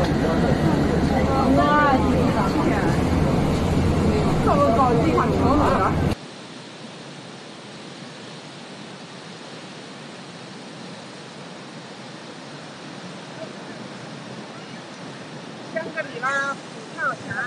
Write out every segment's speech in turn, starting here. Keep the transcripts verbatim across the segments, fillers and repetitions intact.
香格里拉股票钱。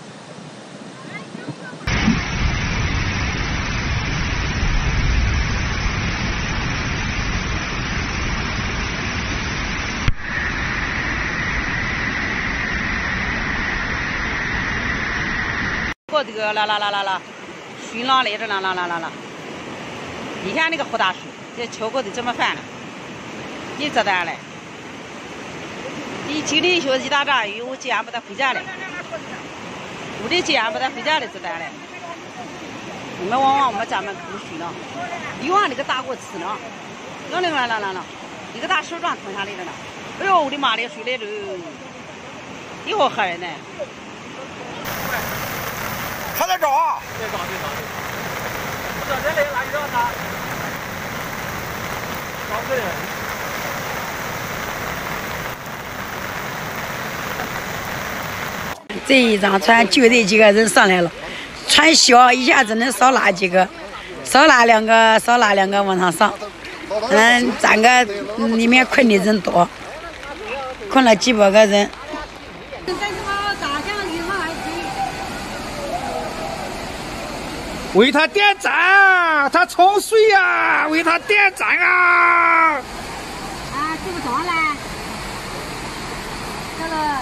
过这个啦啦啦啦啦，巡廊来着啦啦啦啦啦。你看那个胡大树，这秋过得这么烦了，你这单嘞？你今天学习打仗，因为我今天不得回家嘞，我的今天不得回家嘞，这单嘞。你们往往我们家门口巡了，又往那个大锅吃呢，那那啦啦啦啦，一个大手掌吞下来了呢。哎呦，我的妈嘞，水来了，一会吓人呢。 还在找啊？ 别找，别找，我这这里垃圾场，找个人。 这一张船就这几个人上来了，船小，一下只能少拉几个，少拉两个，少拉两个往上上。嗯，站个里面困的人多，困了几百个人。 为他点赞，他冲水呀、啊！为他点赞啊！ 啊，这个装嘞，这个。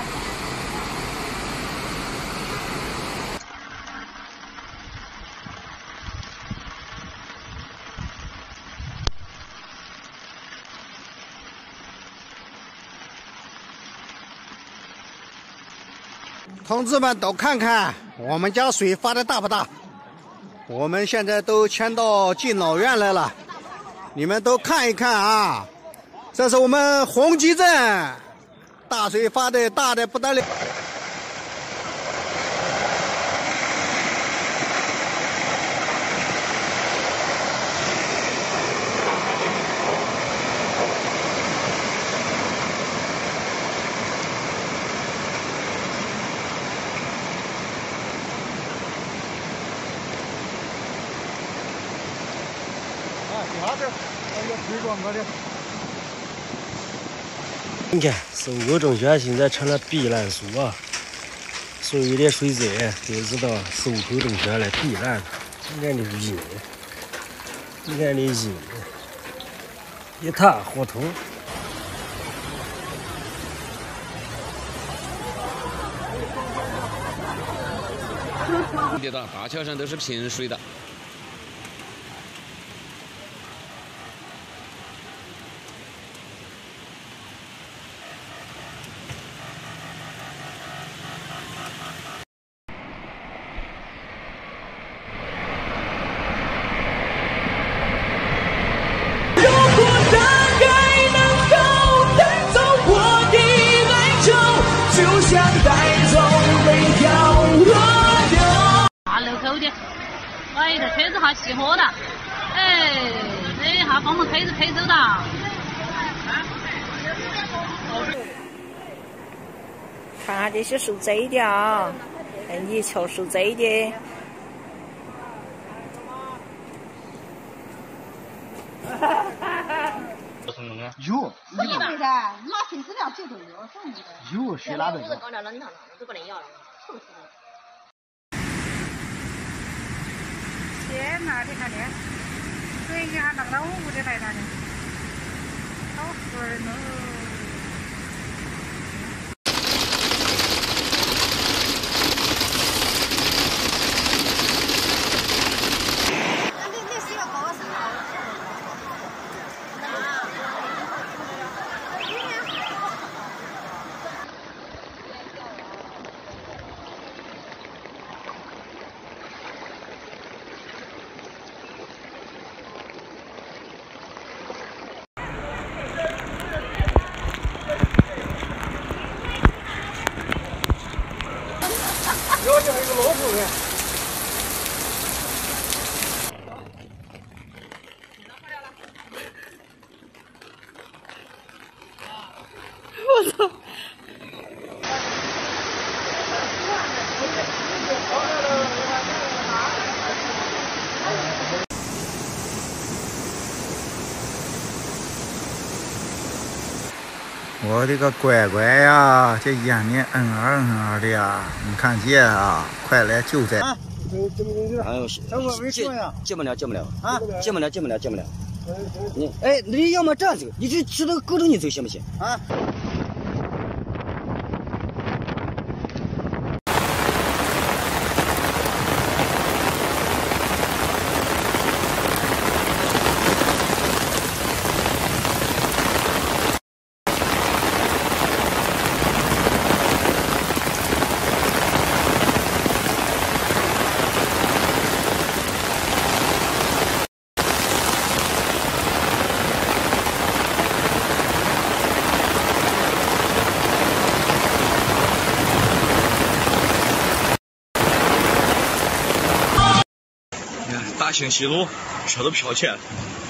同志们都看看我们家水发的大不大？我们现在都迁到敬老院来了，你们都看一看啊！这是我们红集镇，大水发的大的不得了。 你看，搜狗中学现在成了避难所啊！所有的水灾都知道搜狗中学来避难。你看这个人，你看这人，一塌糊涂。 的大桥上都是平水的。 哎，这车子哈熄火了，哎，这一下把我们车子推走了。 看下这些树栽的啊，哎，泥鳅树栽的。 有， 你们噻，拿瓶子量最多有，什么有，谁拿的？ 搞了，你看，都不能要了，臭死了。天哪，你看这，水一下弄到我屋里来了的，好吓人哦！ 有这么一个老虎的。 我操！ 我的个乖乖呀，这眼睛嗯啊嗯啊的呀，你看这啊，快来救灾！啊， 哎呦，进进不了，进不了啊！进不了，进不了，进不了。你哎，你要么这样走，你就去那个沟中你走行不行？啊。 大兴西路，车都飘起来了。